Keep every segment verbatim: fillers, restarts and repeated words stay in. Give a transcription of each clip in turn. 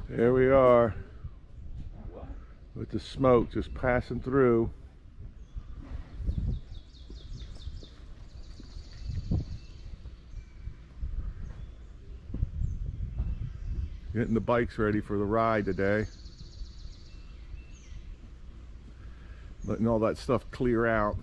There we are with the smoke just passing through. Getting the bikes ready for the ride today. Letting all that stuff clear out.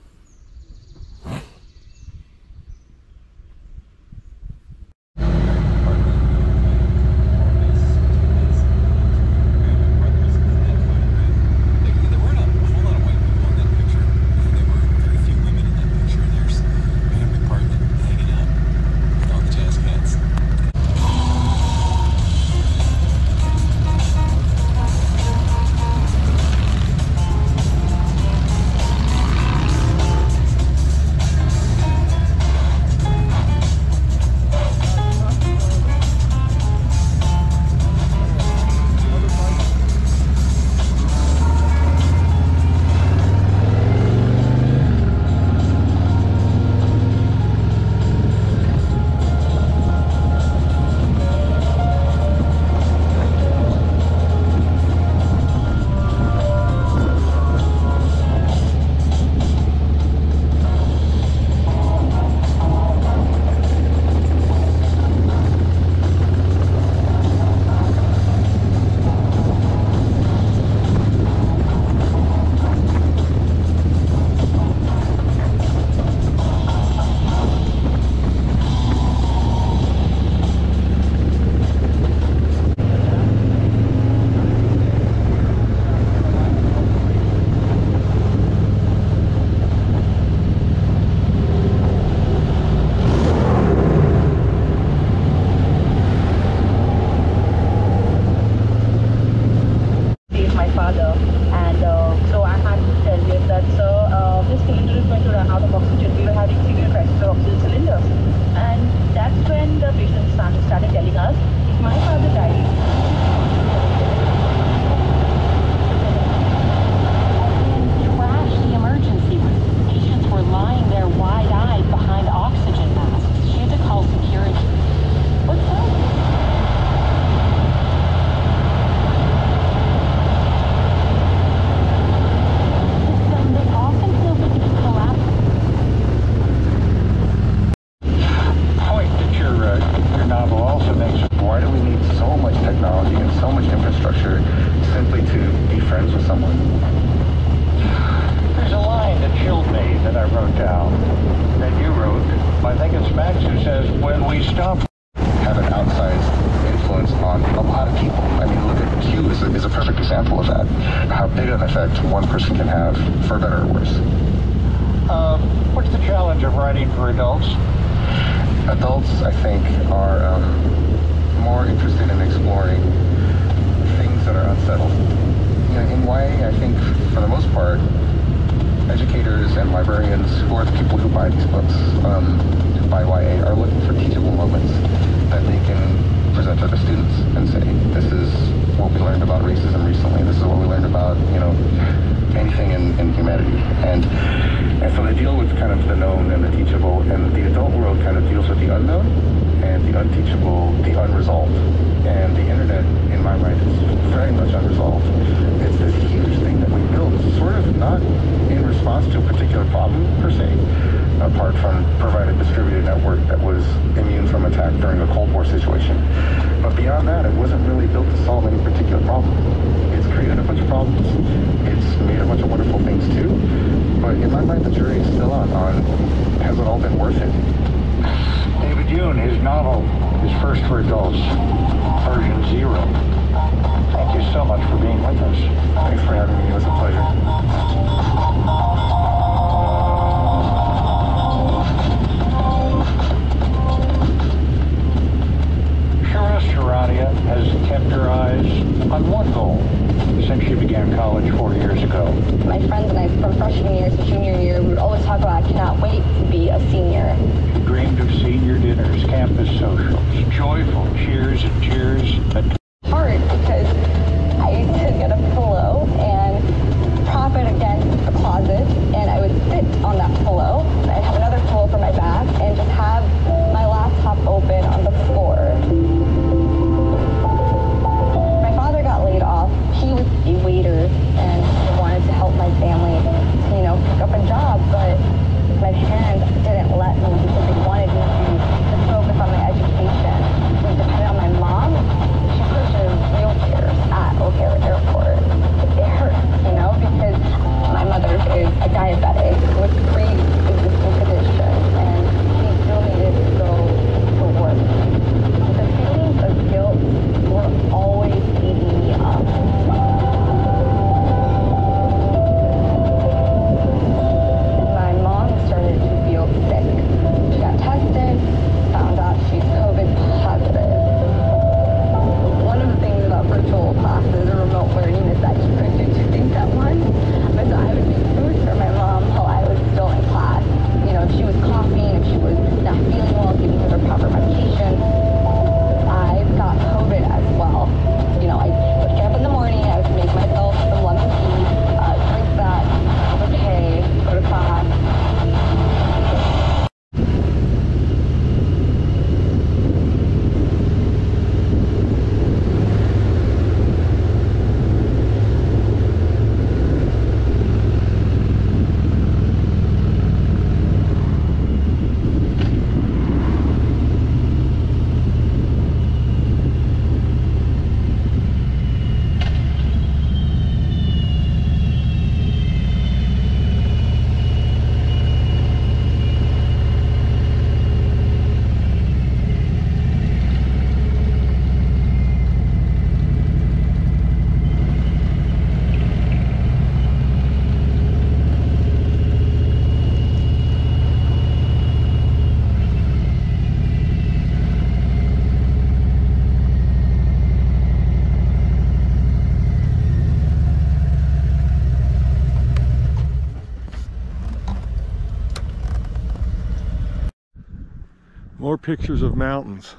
More pictures of mountains.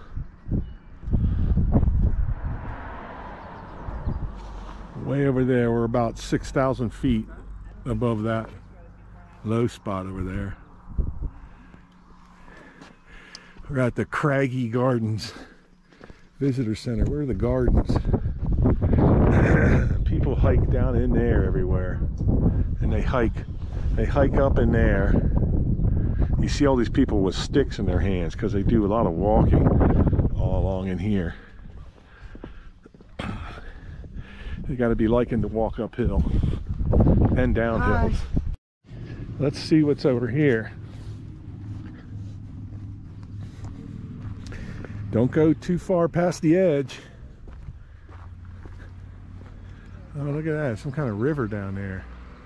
Way over there, we're about six thousand feet above that low spot over there. We're at the Craggy Gardens Visitor Center. Where are the gardens? People hike down in there everywhere. And they hike, they hike up in there. You see all these people with sticks in their hands because they do a lot of walking all along in here. You got to be liking to walk uphill and down hills. Let's see what's over here. Don't go too far past the edge. Oh, look at that. Some kind of river down there.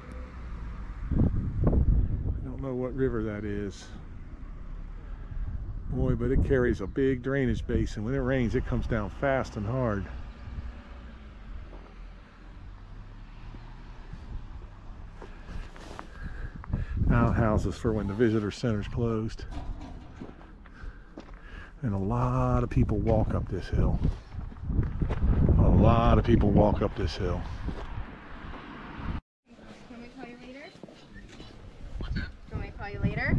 I don't know what river that is. Boy, but it carries a big drainage basin. When it rains, it comes down fast and hard. Outhouses for when the visitor center's closed. And a lot of people walk up this hill. A lot of people walk up this hill. Can we call you later? What's that? Can we call you later?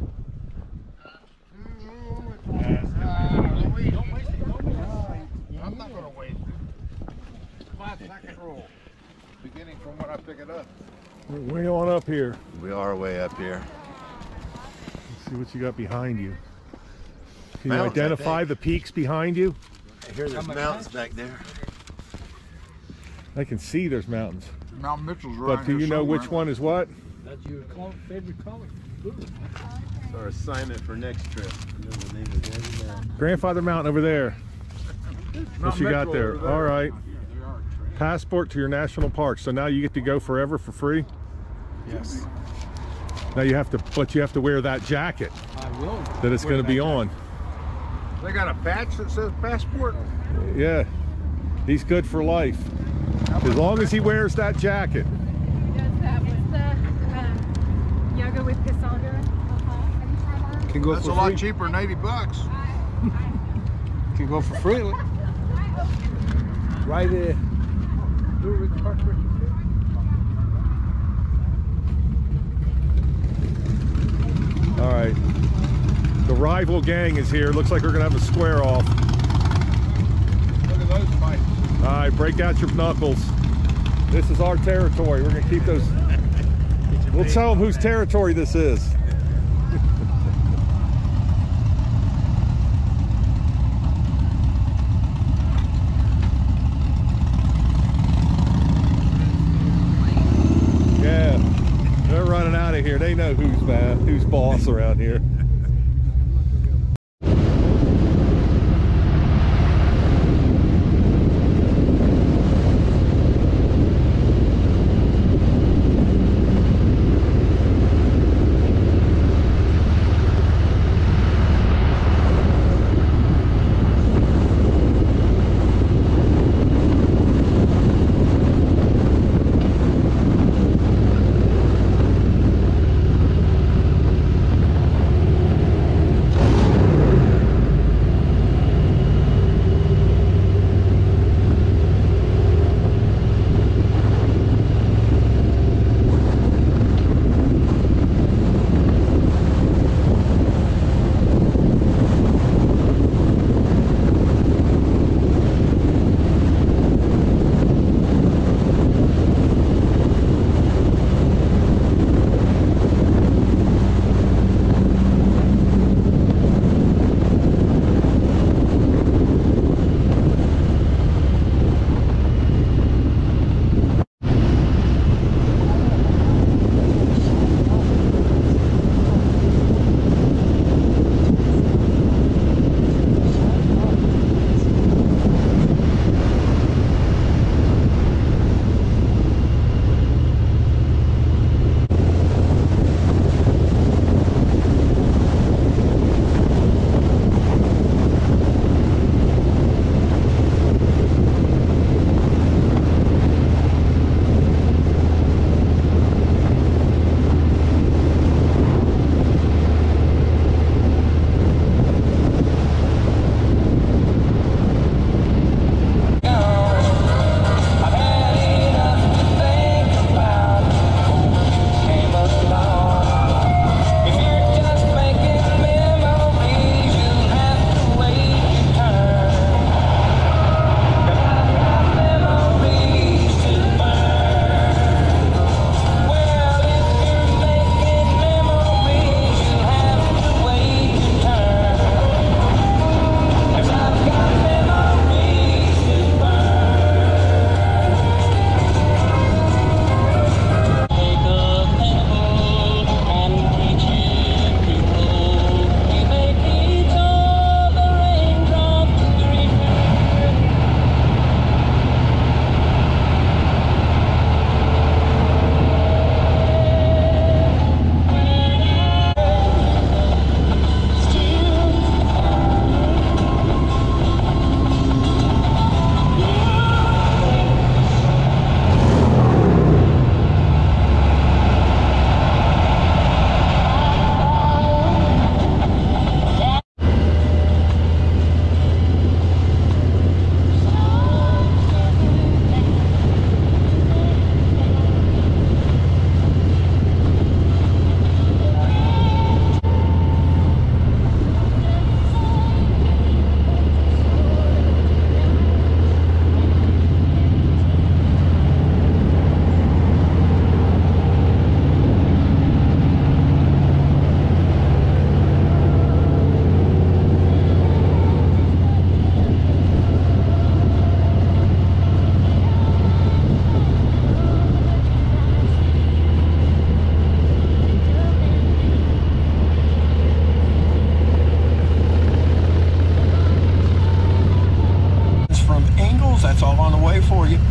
I'm not going to wait. Five second rule. Beginning from when I pick it up. We're way on up here. We are way up here. Let's see what you got behind you. Can Mountains, you identify the peaks behind you? I hear there's mountains back there. I can see there's mountains. Mount Mitchell's right. But do you know which one is what? That's your favorite color. Or assignment for next trip. You know the name of it. Grandfather Mountain over there. What you got there? there. All right. Passport to your national park. So now you get to go forever for free? Yes. Now you have to, but you have to wear that jacket I will. that it's going to be on. They got a patch that says passport. Yeah. He's good for life. As long as he wears that jacket. Does that with the um, yoga with Cassandra? Uh-huh. Can go That's for a free. lot cheaper than eighty bucks. Can go for free. Right there. Blueridge Parkway. All right. The rival gang is here. Looks like we're going to have a square off. Look at those fights. All right, break out your knuckles. This is our territory. We're going to keep those. We'll tell them whose territory this is. Yeah, they're running out of here. They know who's bad, who's boss around here.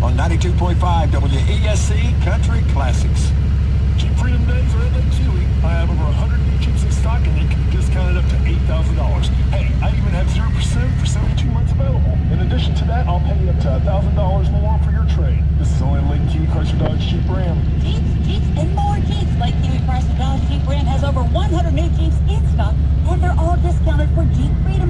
on ninety-two point five W E S C Country Classics. Jeep Freedom Days are at Lake Huey. I have over one hundred new Jeeps in stock and you can be discounted up to eight thousand dollars. Hey, I even have zero percent for seventy-two months available. In addition to that, I'll pay you up to one thousand dollars more for your trade. This is only Lake Huey Chrysler Dodge Jeep Ram. Jeeps, Jeeps, and more Jeeps. Lake Huey Chrysler Dodge Jeep Ram has over one hundred new Jeeps in stock, and they're all discounted for Jeep Freedom.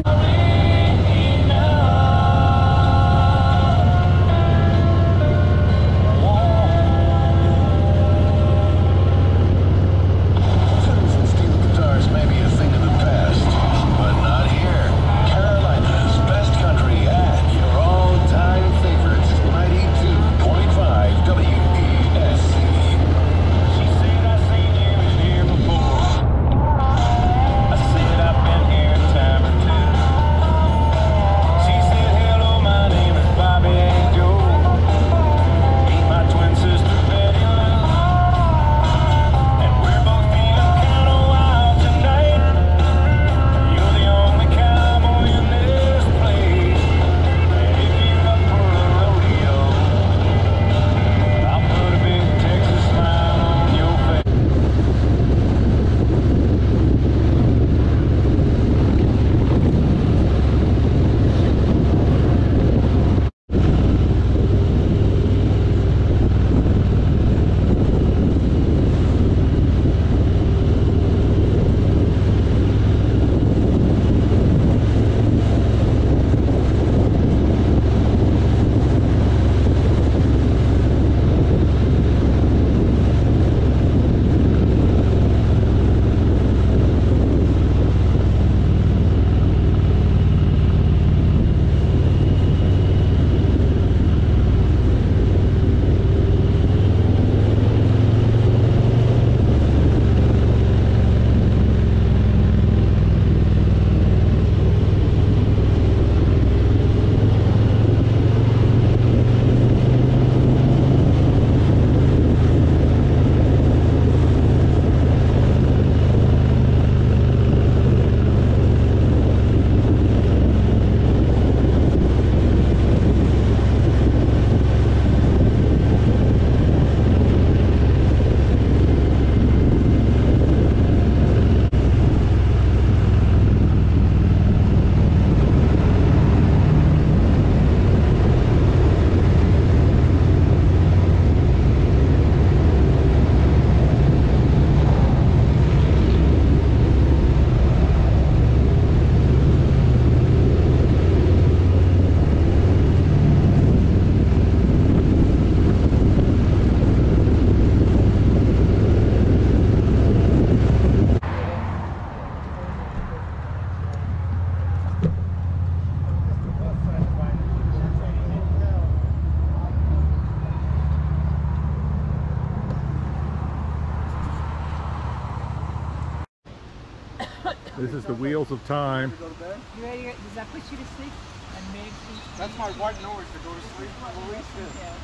This is the wheels of time. You ready? Does that put you to sleep? And Meg, That's my white noise to go to sleep. Louise is. yeah.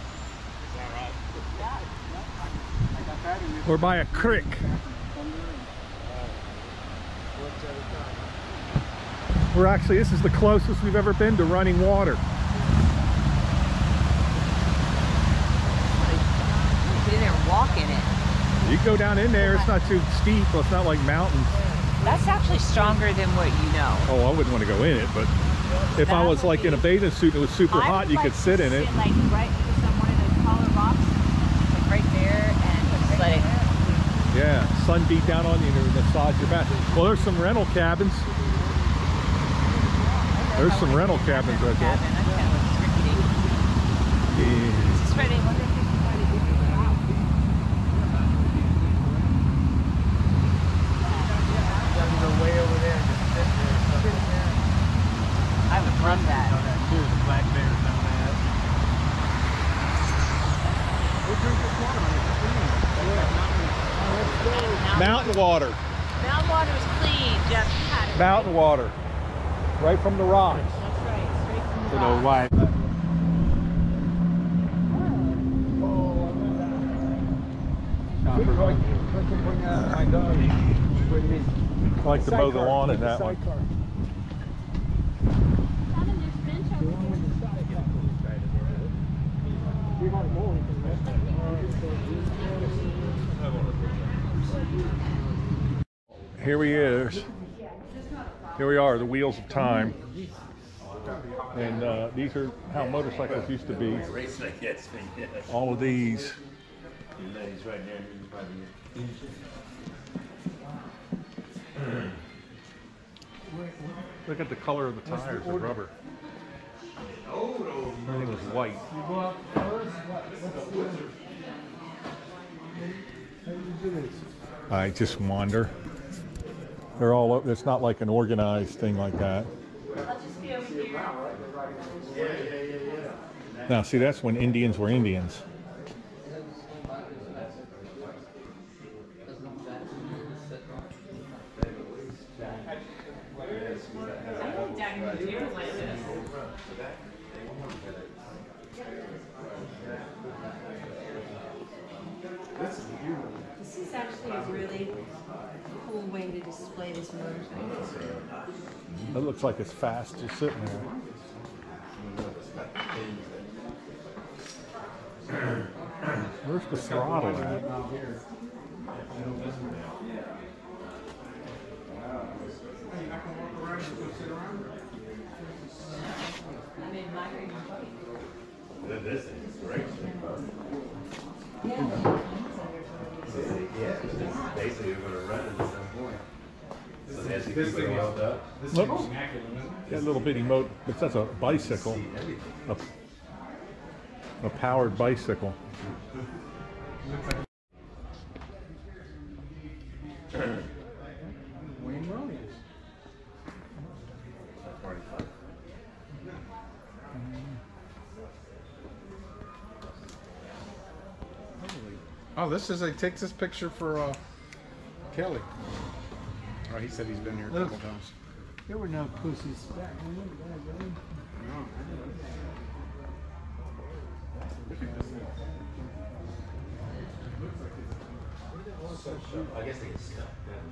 I got that in this. We're by a creek. We're actually, this is the closest we've ever been to running water. Get in there and walk in it. You can go down in there, it's not too steep, it's not like mountains. That's actually stronger than what you know. Oh, I wouldn't want to go in it, but if I was like in a bathing suit and it was super hot, you could sit in it. Like right just on one of those taller rocks, like right there, and just let it. Yeah, sun beat down on you and massage your back. Well, there's some rental cabins. There's some rental cabins right there. Cabin. That's kind of looks rickety. Yeah. Is this ready? Way over there and just sit there. I would run that. Here's the black bears down there. We'll drink this water on the Mountain water. Mountain water is clean, Jeff. You had it. Mountain water. Right from the rocks. That's right, straight from the You know rock. why? My dog. I like to mow the lawn in that one. Here he is. Here we are, the wheels of time. And uh, these are how motorcycles used to be. All of these. Look at the color of the tires, the rubber. Everything was white. I just wander. They're all, it's not like an organized thing like that. Now see, that's when Indians were Indians. This is actually a really cool way to display this motorcycle. It looks like it's fast just sitting there. Where's the throttle at? This is great. Yeah. Yeah, basically we're going to run it at some point. So they have to keep it oiled up. Look, that little bitty motor, but that's a bicycle, a, a powered bicycle. Oh, this is, he takes this picture for uh, Kelly. Oh, he said he's been here a couple times. There were no pussies back then. I guess they get stuck.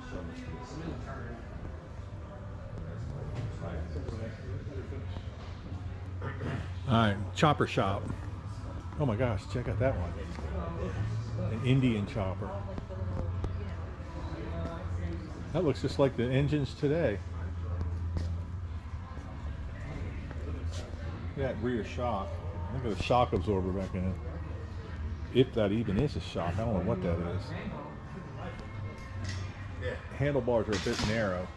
All right, chopper shop. Oh my gosh, check out that one. An Indian chopper. That looks just like the engines today. That rear shock. Look at the shock absorber back in it. If that even is a shock, I don't know what that is. Handlebars are a bit narrow.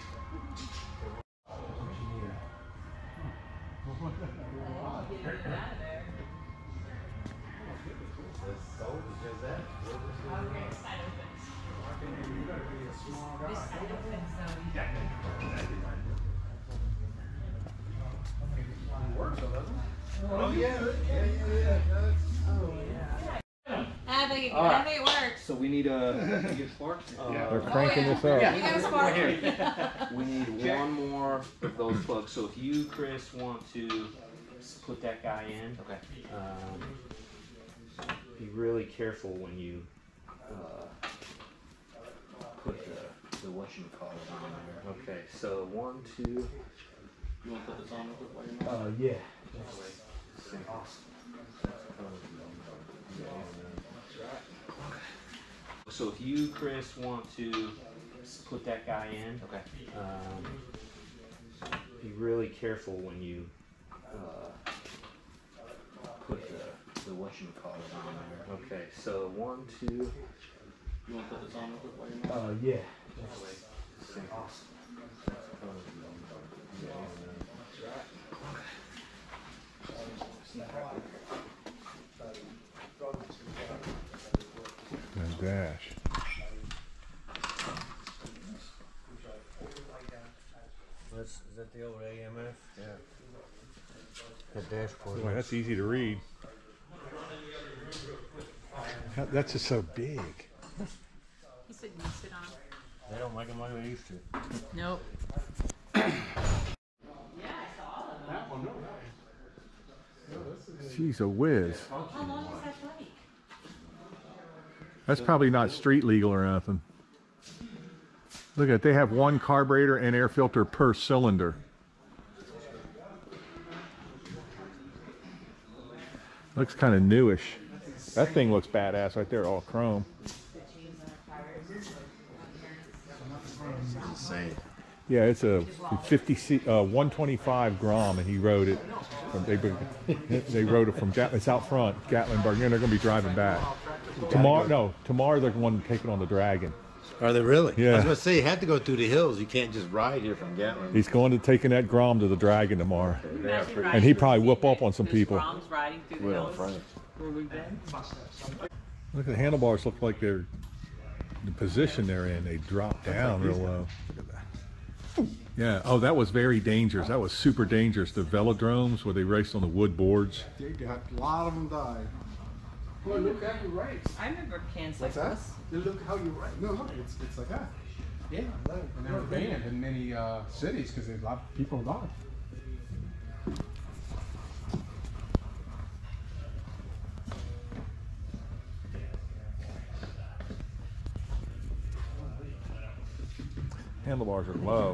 Oh yeah, yeah, yeah, yeah. I think it, All I right. think it works. So we need a. You get sparks? They're Uh, cranking yeah. this up. You got a spark. we need one more of those plugs. So if you, Chris, want to put that guy in, Okay. um, be really careful when you uh, put the the whatchamacallit on there. Okay. So one, two. You want to put this on real quick while you're Uh, yeah. Awesome. So if you, Chris, want to put that guy in, Okay. um, be really careful when you uh, put the the whatchamacallit on there. Okay. So one, two. You want to put this on real quick while you're Uh, yeah. Awesome. And dash. That's, is that the old A M F? Yeah. That dashboard. Boy, that's easy to read. That- That's just so big. He said you sit on. They don't make them like they used to. Nope. She's a whiz. How long is that bike? That's probably not street legal or anything. Look at it, they have one carburetor and air filter per cylinder. Looks kind of newish. That thing looks badass right there, all chrome. Insane. Yeah, it's a fifty C, uh, one twenty-five Grom, and he rode it. From, they they rode it from Gat, it's out front, Gatlinburg, and they're going to be driving back tomorrow. No, tomorrow they're going to take it on the Dragon. Are they really? Yeah. I was going to say, you have to go through the hills. You can't just ride here from Gatlinburg. He's going to taking that Grom to the Dragon tomorrow, and he probably whip up on some people. Riding through the hills where we've been. Look, the handlebars look like they're the position they're in. They drop down real low. Yeah. Oh, that was very dangerous. That was super dangerous. The velodromes where they raced on the wood boards. They got, a lot of them died. Well, look how you race. I remember cans like What's that? this. Look how you race. No, look, it's, it's like that. Yeah. And they were banned in many uh, cities because a lot of people died. Handlebars are low.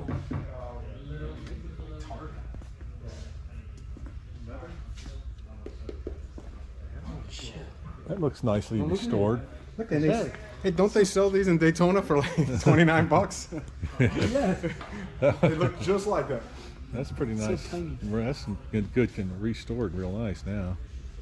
That looks nicely restored. Look at this. Hey, don't they sell these in Daytona for like twenty-nine bucks? Yeah. They look just like that. That's pretty nice. So that's good, good and restored real nice now.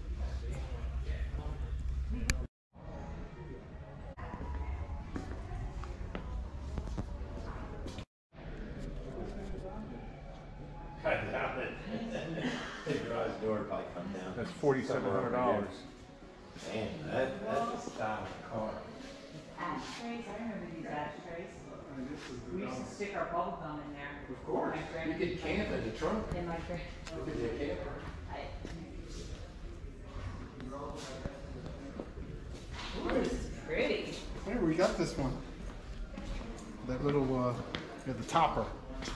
That's forty-seven hundred dollars. Man, that, that's a style of car. Ashtrays, I remember these ashtrays. We used to stick our bubble gum in there. Of course. You could camp in the trunk. In my grand. You could be a camper. Ooh, this is pretty. Hey, we got this one. That little, uh, yeah, the topper.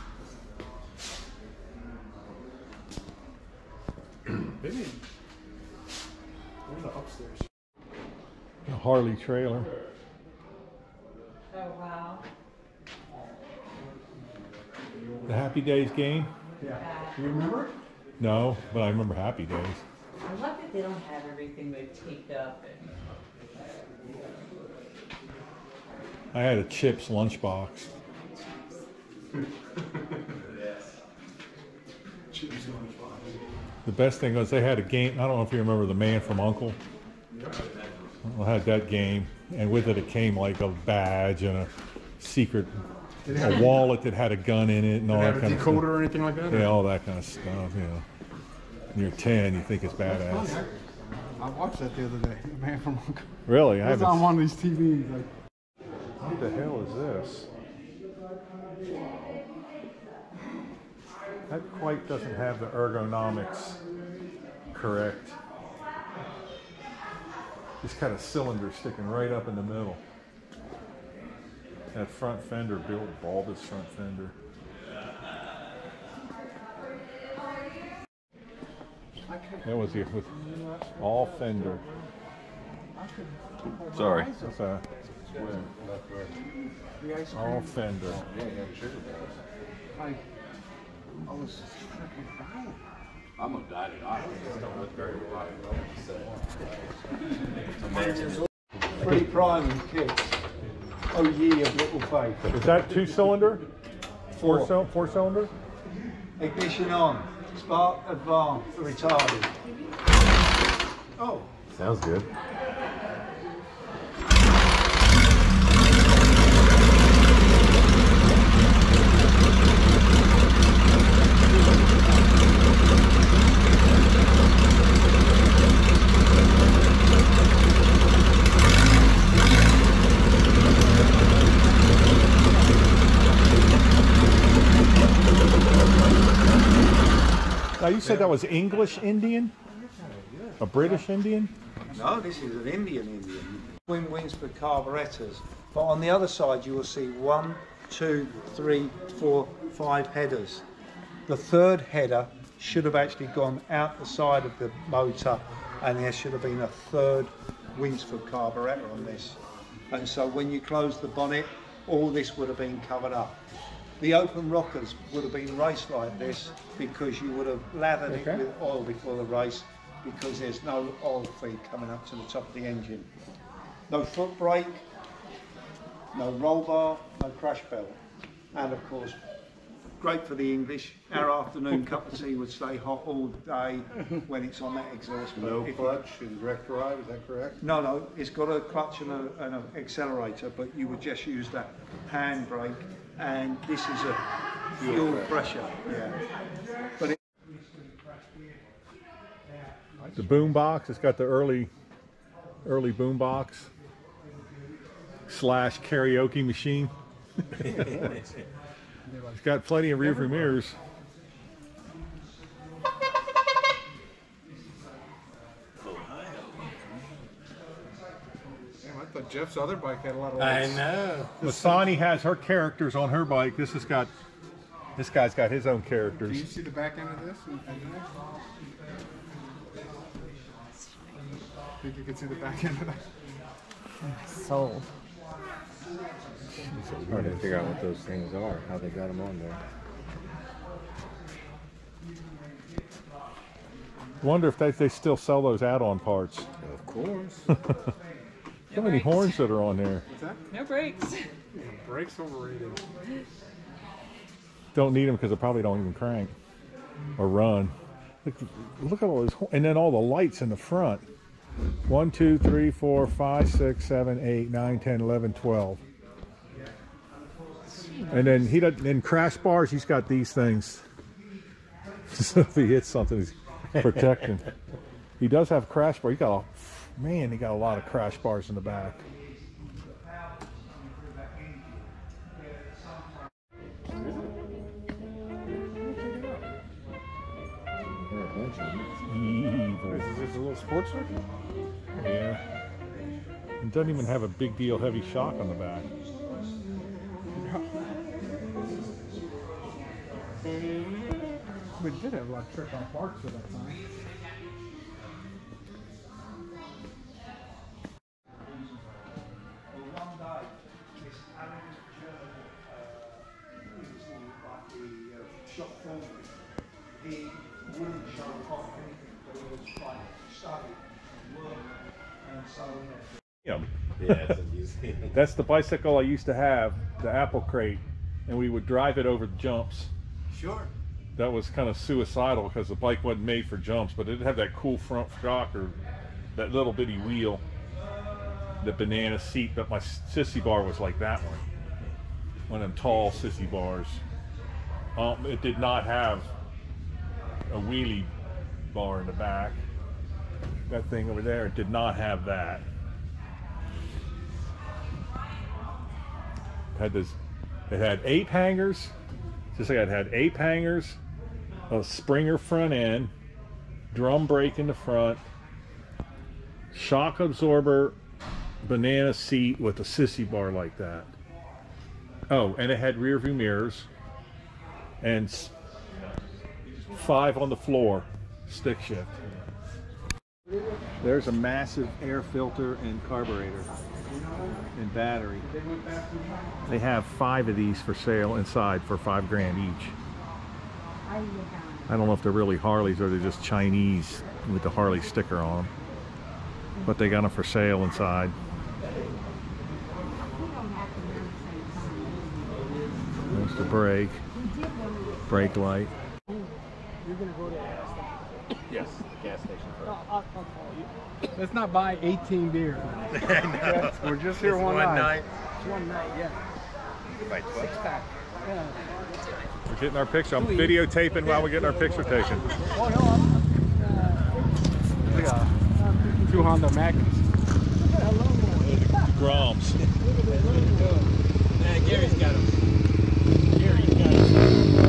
Maybe. Where's the upstairs? A Harley trailer. Oh, wow. The Happy Days game? Yeah. Do you remember it? No, but I remember Happy Days. I love that they don't have everything like taped up and. I had a Chips lunchbox. The best thing was they had a game. I don't know if you remember The Man from Uncle. I had that game, and with it, it came like a badge and a secret, a wallet that had a gun in it and all Did it that have kind a of decoder stuff. or anything like that? Yeah, all that kind of stuff. You know, when you're ten, you think it's badass. I watched that the other day. The Man from Uncle. Really, I It was haven't. on one of these T Vs. Like, What the hell is this? That quite doesn't have the ergonomics correct. Just kind of cylinder sticking right up in the middle. That front fender, built bulbous front fender. That was it with all fender. Sorry. That's a all fender. I, I was freaking dying. I'm gonna die tonight. It don't look very Free priming kits. Oh ye of little faith. Is that two cylinder? Four, Four. cyl four cylinder? Ignition on. Spark advanced. Retarded. Oh. Sounds good. Now you said that was English Indian? A British Indian? No, this is an Indian Indian. Twin Winsford carburetors. But on the other side you will see one, two, three, four, five headers. The third header should have actually gone out the side of the motor, and there should have been a third Winsford carburetor on this. And so when you close the bonnet, all this would have been covered up. The open rockers would have been raced like this because you would have lathered Okay. it with oil before the race, because there's no oil feed coming up to the top of the engine. No foot brake, no roll bar, no crash belt, and of course, great for the English. Our afternoon cup of tea would stay hot all day when it's on that exhaust. No If clutch and direct drive, is that correct? No, no, it's got a clutch and, a, and an accelerator, but you would just use that hand brake, and this is a fuel pressure. Yeah. But it The boom box, it's got the early, early boom box slash karaoke machine. It's got plenty of rear view mirrors. Damn, I thought Jeff's other bike had a lot of I lights. know. Masani has her characters on her bike. This has got, this guy's got his own Do characters. you see the back end of this? Think you can see the back end of that? Sold. It's hard to figure out what those things are, how they got them on there. Wonder if they, they still sell those add-on parts. Of course. So many horns that are on there. What's that? No brakes. Yeah, brakes overrated. Don't need them because they probably don't even crank or run. Look, look at all those, and then all the lights in the front. One, two, three, four, five, six, seven, eight, nine, ten, eleven, twelve. And then he doesn't. In crash bars, he's got these things. So if he hits something, he's protecting. He does have crash bar. He got a man. He got a lot of crash bars in the back. Evil. Is this a little sports car? Yeah. It doesn't even have a big deal heavy shock on the back. We did have a lot of trick on parts at that time. He wouldn't show off anything, but he was like study and work, and so Yeah. Yeah, it's a museum. That's the bicycle I used to have, the Apple Crate, and we would drive it over the jumps. sure. That was kind of suicidal because the bike wasn't made for jumps, but it did have that cool front shock or that little bitty wheel, the banana seat. But my sissy bar was like that one, one of them tall sissy bars. Um, it did not have a wheelie bar in the back. That thing over there, it did not have that. It had this. It had ape hangers, just like it had ape hangers, a Springer front end, drum brake in the front, shock absorber, banana seat with a sissy bar like that. Oh, and it had rear view mirrors and s- five on the floor, stick shift. There's a massive air filter and carburetor and battery. They have five of these for sale inside for five grand each. I don't know if they're really Harleys or they're just Chinese with the Harley sticker on them, but they got them for sale inside. There's the brake, brake light. You're gonna go to the gas station. Yes, the gas station. I'll, I'll, I'll call you. Let's not buy eighteen beers. No. We're just here It's one, one night. night. It's one night, yeah. Buy twelve. Six pack. Yeah. We're getting our picture. I'm videotaping while we're getting our picture taken. Oh no, I'm. Uh, like a two Honda Magnums. Groms. Man, Gary's got him. Gary's got him.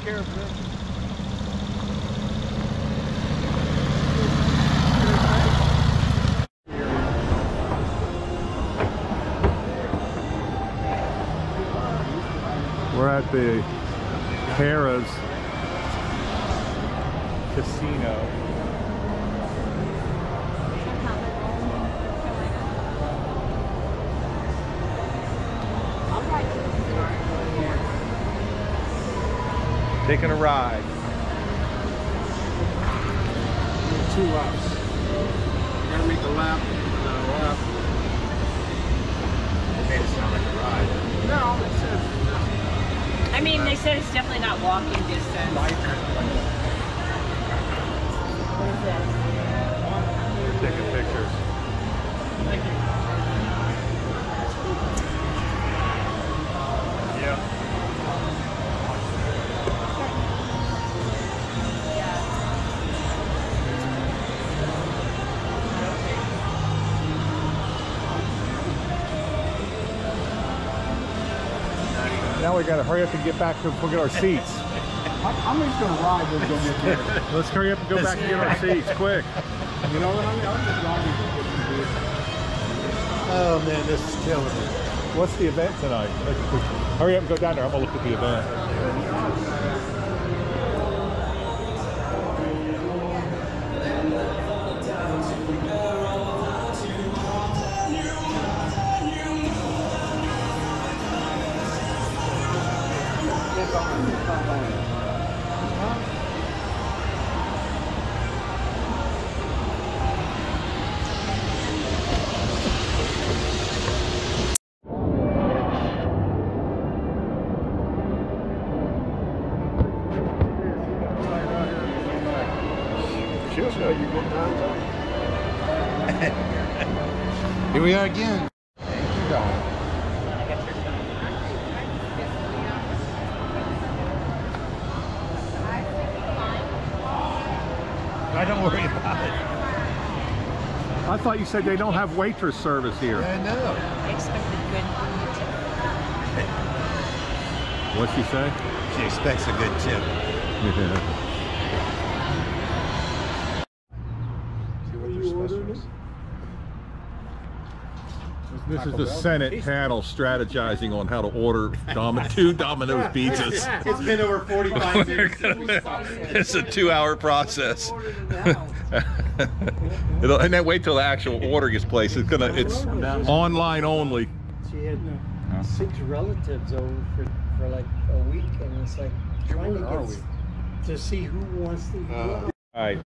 care of it. We're at the Harrah's Casino. Taking a ride. Two laps. You gotta make a lap and then a lap. It made it sound like a ride. No, it says. I mean, they said it's definitely not walking distance. What is this? Taking pictures. Thank you. Yeah. Now we gotta hurry up and get back to get our seats. I'm just gonna ride and go get there. Let's hurry up and go back and get our seats, quick. You know what I mean? I'm just riding to get to this. Oh man, this is killing me. What's the event tonight? Hurry up and go down there. I'm gonna look at the event. She'll show you good times. Here we are again. I don't worry about it. I thought you said they don't have waitress service here. I know. Expected good. What'd she say? She expects a good tip. This is the Senate panel strategizing on how to order dom two Domino's pizzas. It's been over forty-five minutes. It's a two-hour process. It'll, and then wait till the actual order gets placed. It's gonna. It's online only. She had six relatives over for, for like a week, and it's like trying to get to see who wants to eat. All right.